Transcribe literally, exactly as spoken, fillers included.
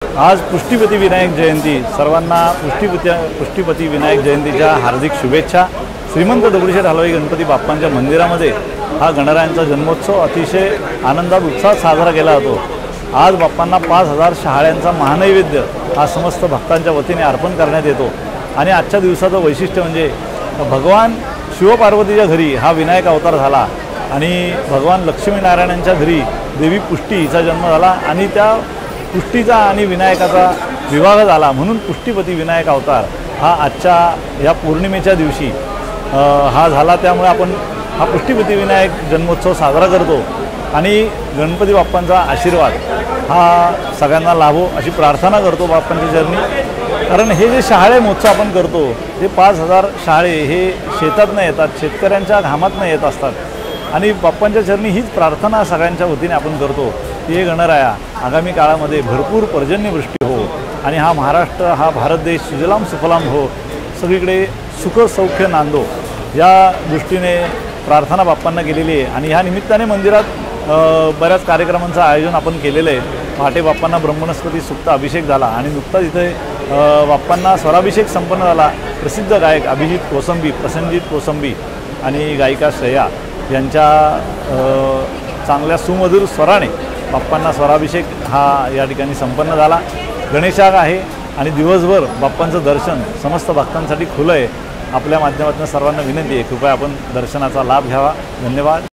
आज पुष्टिपती विनायक जयंती, सर्वांना पुष्टिपती पुष्टिपती विनायक जयंतीच्या हार्दिक शुभेच्छा। श्रीमंत दगडूशेठ हलवाई गणपती बाप्पांच्या मंदिरामध्ये हा गणरायांचा जन्मोत्सव अतिशय आनंदात उत्साहात साजरा केला जातो। आज बाप्पांना पाच हजार शहाळ्यांचा महानैवेद्य हा समस्त भक्तांच्या वतीने अर्पण करण्यात येतो। आणि आजच्या दिवसाचं वैशिष्ट्य म्हणजे भगवान शिवपार्वतीच्या घरी हा विनायक अवतार झाला आणि भगवान लक्ष्मीनारायणांच्या घरी देवी पुष्टी हिचा जन्म झाला आणि त्या पुष्टीचा आणि विनायकाचा विवाह झाला, म्हणून पुष्टिपती विनायक अवतार हा आजच्या या पौर्णिमेच्या दिवशी हा झाला। त्यामुळे आपण हा पुष्टिपती विनायक जन्मोत्सव साजरा करतो आणि गणपती बाप्पांचा आशीर्वाद हा सगळ्यांना लाभो अशी प्रार्थना करतो बाप्पांच्या चरणी। कारण हे जे शहाळे महोत्सव आपण करतो ते पाच हजार शहाळे हे शेतातनं येतात, शेतकऱ्यांच्या घामातनं येत असतात आणि बाप्पांच्या चरणी हीच प्रार्थना सगळ्यांच्या वतीने आपण करतो की हे गणराया आगामी काळामध्ये भरपूर पर्जन्यवृष्टी हो आणि हा महाराष्ट्र हा भारत देश सुजलाम सुफलाम हो, सगळीकडे सुख सौख्य नांदो या दृष्टीने प्रार्थना बाप्पांना केलेली आहे। आणि ह्या निमित्ताने मंदिरात बऱ्याच कार्यक्रमांचं आयोजन आपण केलेलं आहे। पहाटे बाप्पांना ब्रह्मणस्पती सुक्त अभिषेक झाला आणि नुकताच इथे बाप्पांना स्वराभिषेक संपन्न झाला। प्रसिद्ध गायक अभिजित कोसंबी, प्रसन्नजित कोसंबी आणि गायिका श्रेया यांच्या चांगल्या सुमधुर स्वराने बाप्पांना स्वराभिषेक हा या ठिकाणी संपन्न झाला। गणेशाग आहे आणि दिवसभर बाप्पांचं दर्शन समस्त भक्तांसाठी खुलं आहे। आपल्या माध्यमातून सर्वांना विनंती आहे, कृपया आपण दर्शनाचा लाभ घ्यावा। धन्यवाद।